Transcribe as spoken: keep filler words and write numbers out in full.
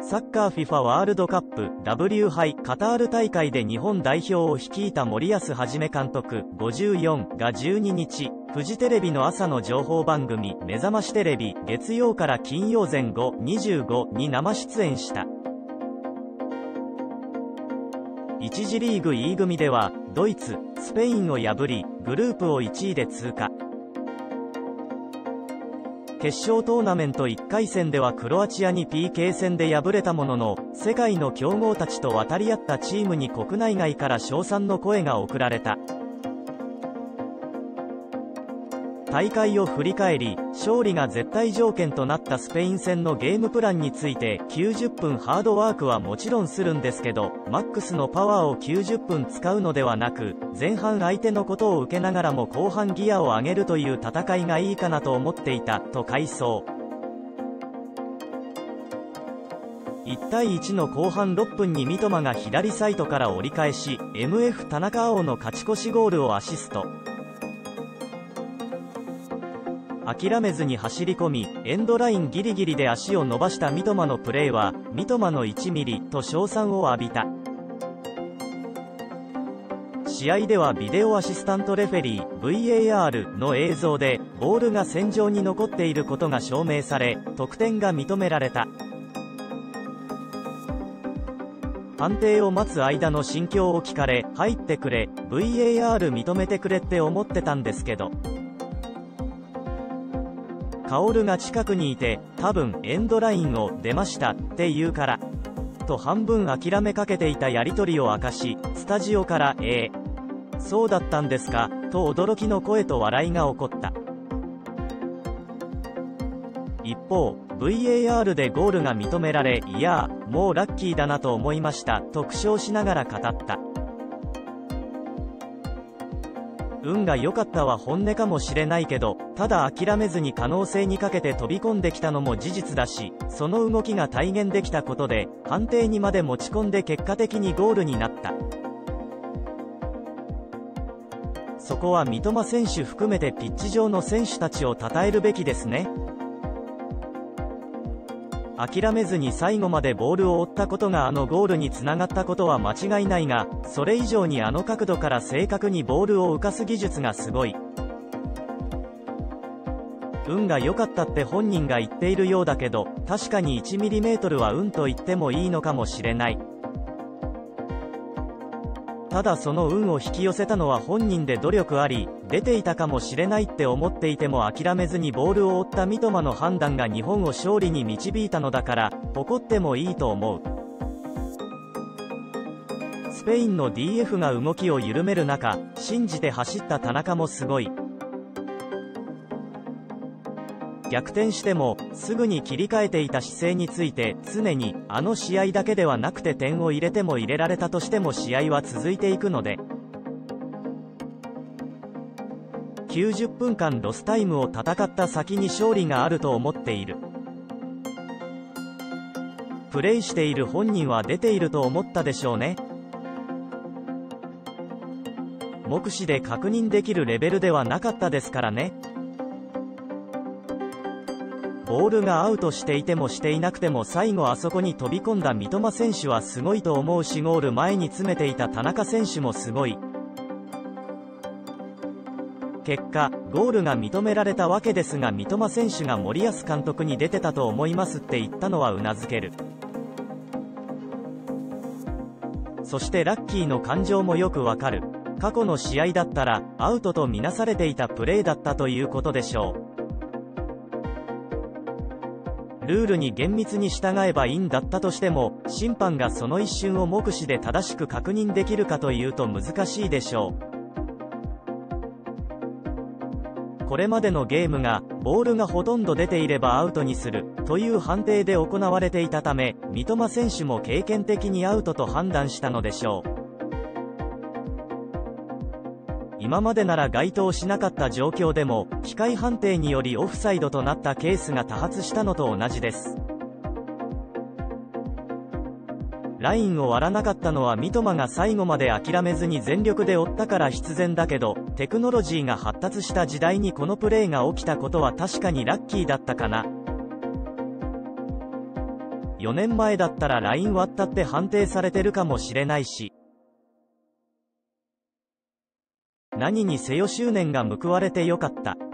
サッカー フィファ ワールドカップ ダブリュー 杯カタール大会で日本代表を率いた森保一監督ごじゅうよんがじゅうににち、フジテレビの朝の情報番組目覚ましテレビ月曜から金曜前後にじゅうごに生出演した。いち次リーグ E 組ではドイツ、スペインを破りグループをいちいで通過。決勝トーナメントいっかい戦ではクロアチアに ピーケー 戦で敗れたものの、世界の強豪たちと渡り合ったチームに国内外から称賛の声が送られた。大会を振り返り、勝利が絶対条件となったスペイン戦のゲームプランについて、きゅうじゅっぷんハードワークはもちろんするんですけど、マックスのパワーをきゅうじゅっぷん使うのではなく、前半相手のことを受けながらも後半ギアを上げるという戦いがいいかなと思っていた、と回想。いちたいいちの後半ろっぷんに三笘が左サイドから折り返し、エムエフ 田中碧の勝ち越しゴールをアシスト。諦めずに走り込み、エンドラインギリギリで足を伸ばした三笘のプレーは、三笘のいちミリと称賛を浴びた。試合ではビデオアシスタントレフェリー ブイエーアール の映像で、ボールが線上に残っていることが証明され、得点が認められた。判定を待つ間の心境を聞かれ、入ってくれ、ブイエーアール 認めてくれって思ってたんですけど。薫が近くにいて、多分エンドラインを出ましたって言うから。と半分諦めかけていたやり取りを明かし、スタジオから、えー、そうだったんですか、と驚きの声と笑いが起こった。一方、ブイエーアール でゴールが認められ、いやー、もうラッキーだなと思いました、と苦笑しながら語った。運が良かったは本音かもしれないけど、ただ諦めずに可能性にかけて飛び込んできたのも事実だし、その動きが体現できたことで、判定にまで持ち込んで結果的にゴールになった。そこは三笘選手含めてピッチ上の選手たちを称えるべきですね。諦めずに最後までボールを追ったことがあのゴールにつながったことは間違いないが、それ以上にあの角度から正確にボールを浮かす技術がすごい。運が良かったって本人が言っているようだけど、確かに いちミリメートル は運と言ってもいいのかもしれない。ただその運を引き寄せたのは本人で努力あり、出ていたかもしれないって思っていても諦めずにボールを追った三笘の判断が日本を勝利に導いたのだから、誇ってもいいと思う。スペインの ディーエフ が動きを緩める中、信じて走った田中もすごい。逆転してもすぐに切り替えていた姿勢について、常にあの試合だけではなくて点を入れても入れられたとしても試合は続いていくので、きゅうじゅっぷんかんロスタイムを戦った先に勝利があると思っている。プレイしている本人は出ていると思ったでしょうね。目視で確認できるレベルではなかったですからね。ボールがアウトしていてもしていなくても最後あそこに飛び込んだ三笘選手はすごいと思うし、ゴール前に詰めていた田中選手もすごい。結果、ゴールが認められたわけですが、三笘選手が森保監督に出てたと思いますって言ったのはうなずける。そしてラッキーの感情もよくわかる。過去の試合だったらアウトとみなされていたプレーだったということでしょう。ルールに厳密に従えばいいんだったとしても、審判がその一瞬を目視で正しく確認できるかというと難しいでしょう。これまでのゲームがボールがほとんど出ていればアウトにするという判定で行われていたため、三笘選手も経験的にアウトと判断したのでしょう。今までなら該当しなかった状況でも、機械判定によりオフサイドとなったケースが多発したのと同じです。ラインを割らなかったのは三笘が最後まで諦めずに全力で追ったから必然だけど、テクノロジーが発達した時代にこのプレーが起きたことは確かにラッキーだったかな。 よねんまえだったらライン割ったって判定されてるかもしれないし。何にせよ執念が報われてよかった。